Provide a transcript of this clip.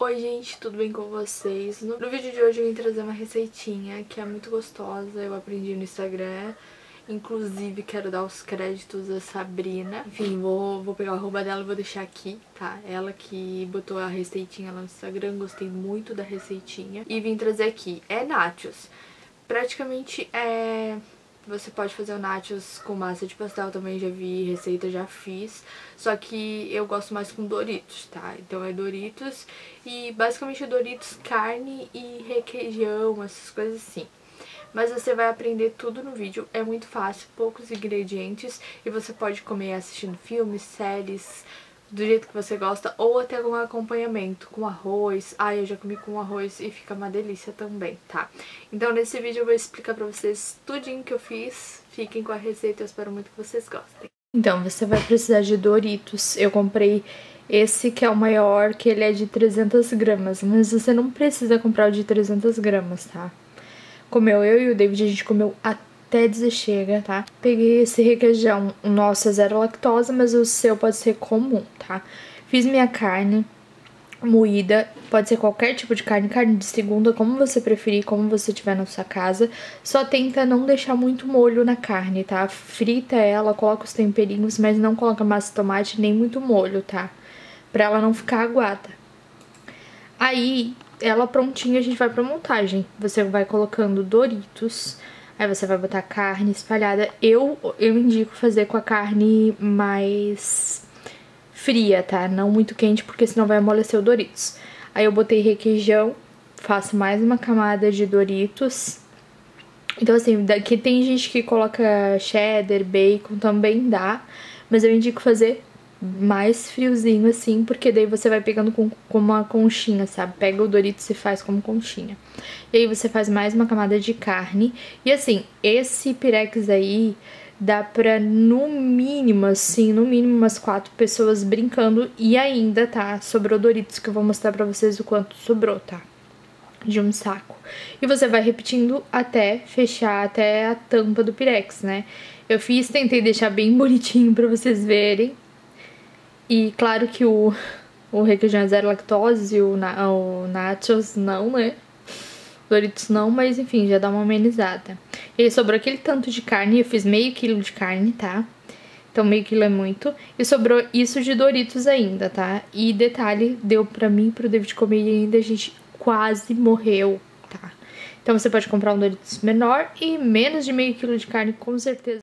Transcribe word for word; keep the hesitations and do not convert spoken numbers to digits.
Oi gente, tudo bem com vocês? No vídeo de hoje eu vim trazer uma receitinha que é muito gostosa, eu aprendi no Instagram. Inclusive quero dar os créditos a Sabrina. Enfim, vou, vou pegar o arroba dela e vou deixar aqui, tá? Ela que botou a receitinha lá no Instagram, gostei muito da receitinha. E vim trazer aqui, é nachos. Praticamente é... Você pode fazer o nachos com massa de pastel, também já vi receita, já fiz. Só que eu gosto mais com Doritos, tá? Então é Doritos e basicamente Doritos, carne e requeijão, essas coisas assim. Mas você vai aprender tudo no vídeo, é muito fácil, poucos ingredientes e você pode comer assistindo filmes, séries, do jeito que você gosta ou até com acompanhamento, com arroz. Ai, eu já comi com arroz e fica uma delícia também, tá? Então nesse vídeo eu vou explicar pra vocês tudinho que eu fiz, fiquem com a receita, eu espero muito que vocês gostem. Então, você vai precisar de Doritos, eu comprei esse que é o maior, que ele é de trezentas gramas, mas você não precisa comprar o de trezentas gramas, tá? Comeu eu e o David, a gente comeu até dizer chega, tá? Peguei esse requeijão, o nosso é zero lactose, mas o seu pode ser comum, tá? Fiz minha carne moída, pode ser qualquer tipo de carne, carne de segunda, como você preferir, como você tiver na sua casa. Só tenta não deixar muito molho na carne, tá? Frita ela, coloca os temperinhos, mas não coloca massa de tomate nem muito molho, tá? Pra ela não ficar aguada. Aí, ela prontinha, a gente vai pra montagem. Você vai colocando Doritos, aí você vai botar carne espalhada. Eu, eu indico fazer com a carne mais fria, tá? Não muito quente, porque senão vai amolecer o Doritos. Aí eu botei requeijão, faço mais uma camada de Doritos. Então assim, daqui tem gente que coloca cheddar, bacon, também dá. Mas eu indico fazer mais friozinho assim, porque daí você vai pegando com, com uma conchinha, sabe? Pega o Doritos e faz como conchinha. E aí você faz mais uma camada de carne. E assim, esse pirex aí dá pra, no mínimo, assim, no mínimo umas quatro pessoas brincando. E ainda, tá? Sobrou Doritos, que eu vou mostrar pra vocês o quanto sobrou, tá? De um saco. E você vai repetindo até fechar, até a tampa do pirex, né? Eu fiz, tentei deixar bem bonitinho pra vocês verem. E claro que o, o requeijão é zero lactose e o, na, o nachos não, né? Doritos não, mas enfim, já dá uma amenizada. E aí sobrou aquele tanto de carne, eu fiz meio quilo de carne, tá? Então meio quilo é muito. E sobrou isso de Doritos ainda, tá? E detalhe, deu pra mim e pro David comer e ainda a gente quase morreu, tá? Então você pode comprar um Doritos menor e menos de meio quilo de carne, com certeza.